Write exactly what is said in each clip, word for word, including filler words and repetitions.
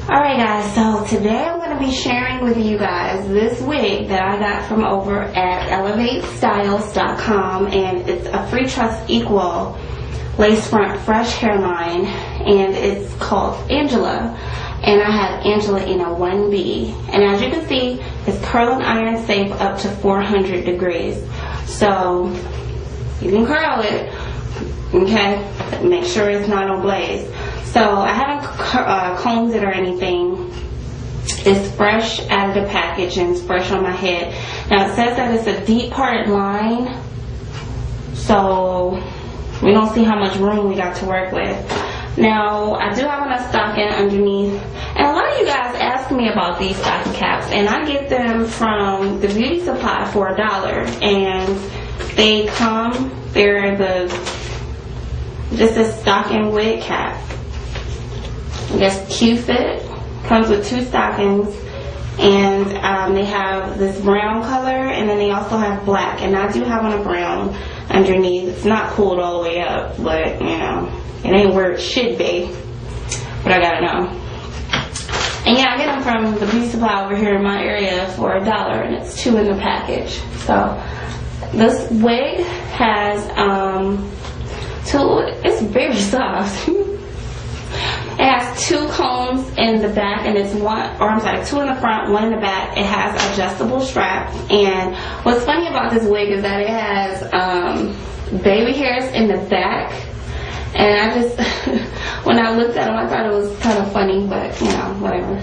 Alright guys, so today I'm going to be sharing with you guys this wig that I got from over at elevate styles dot com, and it's a Free Trust Equal lace front fresh hairline, and it's called Angela, and I have Angela in a one B, and as you can see it's curl and iron safe up to four hundred degrees, so you can curl it, okay, make sure it's not on blaze. So I haven't uh, combed it or anything. It's fresh out of the package and it's fresh on my head. Now it says that it's a deep parted line, so we don't see how much room we got to work with. Now I do have a stocking underneath, and a lot of you guys ask me about these stocking caps, and I get them from the beauty supply for a dollar, and they come, they're the just a stocking wig cap. I guess Q-Fit comes with two stockings, and um, they have this brown color, and then they also have black, and I do have on a brown underneath. It's not pulled all the way up, but you know, it ain't where it should be, but I gotta know. And yeah, I get them from the beauty supply over here in my area for a dollar, and it's two in the package. So this wig has um, two, it's very soft. It has two combs in the back, and it's one, or I'm sorry, two in the front, one in the back. It has adjustable straps, and what's funny about this wig is that it has um, baby hairs in the back, and I just, when I looked at them, I thought it was kind of funny, but you know, whatever.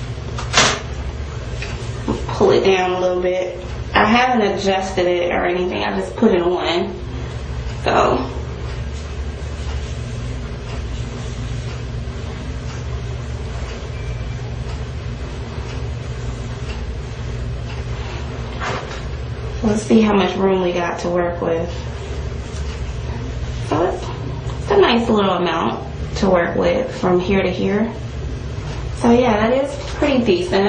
Pull it down a little bit. I haven't adjusted it or anything, I just put it on, so. Let's see how much room we got to work with. So it's, it's a nice little amount to work with from here to here. So yeah, that is pretty decent.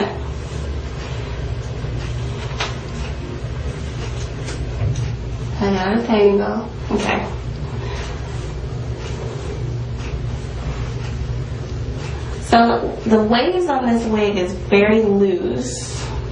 I got a tango. Okay. So the waves on this wig is very loose.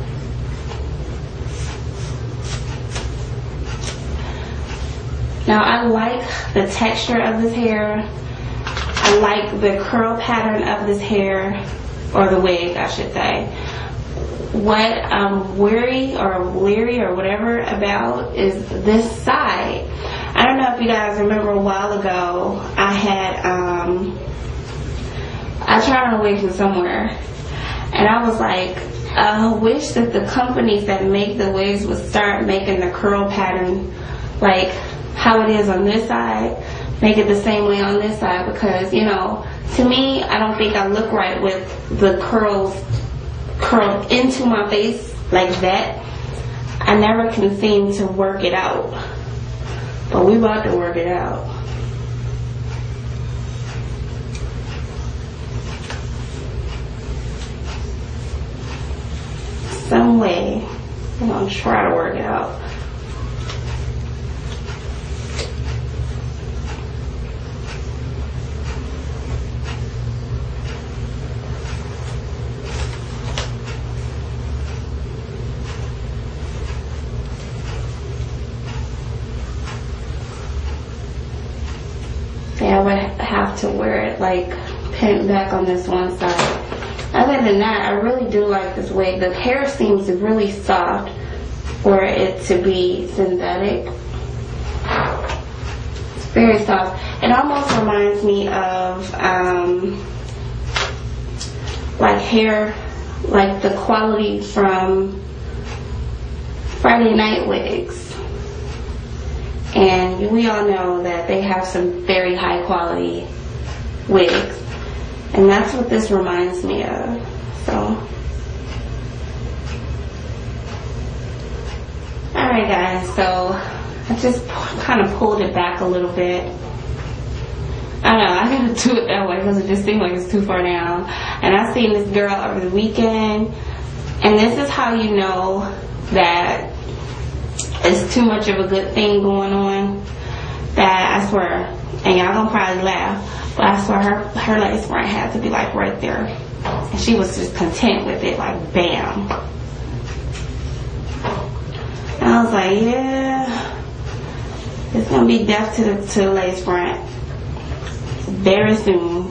Now I like the texture of this hair. I like the curl pattern of this hair, or the wig I should say. What I'm weary or leery or whatever about is this side. I don't know if you guys remember a while ago I had, um, I tried on a wig from somewhere, and I was like, I wish that the companies that make the wigs would start making the curl pattern like how it is on this side, make it the same way on this side, because you know, to me, I don't think I look right with the curls curled into my face like that. I never can seem to work it out, but we about to work it out. Some way we're gonna try to work it out. Yeah, I would have to wear it like pinned back on this one side. Other than that, I really do like this wig. The hair seems really soft for it to be synthetic. It's very soft. It almost reminds me of um, like hair, like the quality from Friday Night Wigs. And we all know that they have some very high quality wigs, and that's what this reminds me of. So alright guys, so I just kind of pulled it back a little bit. I don't know, I gotta do it that way because it just seemed like it's too far down. And I seen this girl over the weekend, and this is how you know that it's too much of a good thing going on, that I swear, and y'all gonna probably laugh, but I swear her, her lace front had to be like right there. And she was just content with it, like bam. And I was like, yeah, it's gonna be death to the to the lace front very soon.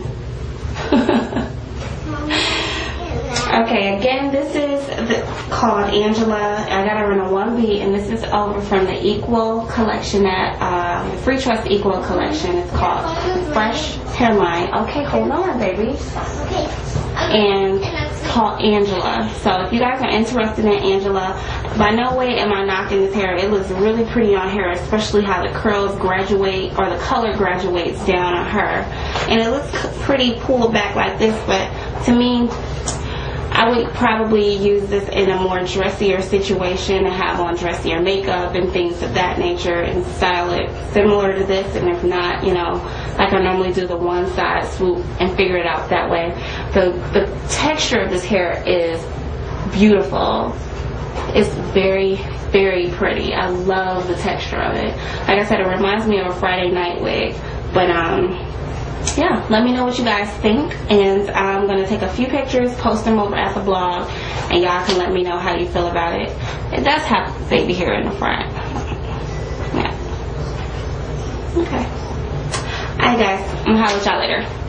Okay, again, this is the, called Angela. I got her in a one B, and this is over from the Equal collection at uh, the Free Trust Equal collection. It's called Fresh Hairline. Okay, hold on, baby. Okay. And it's called Angela. So if you guys are interested in Angela, by no way am I knocking this hair. It looks really pretty on her, especially how the curls graduate, or the color graduates down on her. And it looks pretty pulled back like this, but to me, I would probably use this in a more dressier situation and have on dressier makeup and things of that nature and style it similar to this. And if not, you know, like I normally do, the one side swoop and figure it out that way. The, the texture of this hair is beautiful. It's very, very pretty. I love the texture of it. Like I said, it reminds me of a Friday night wig. But, um... yeah, let me know what you guys think, and I'm going to take a few pictures, post them over at the blog, and y'all can let me know how you feel about it. It does have baby hair in the front. Yeah. Okay. Alright guys, I'm going to holler at y'all later.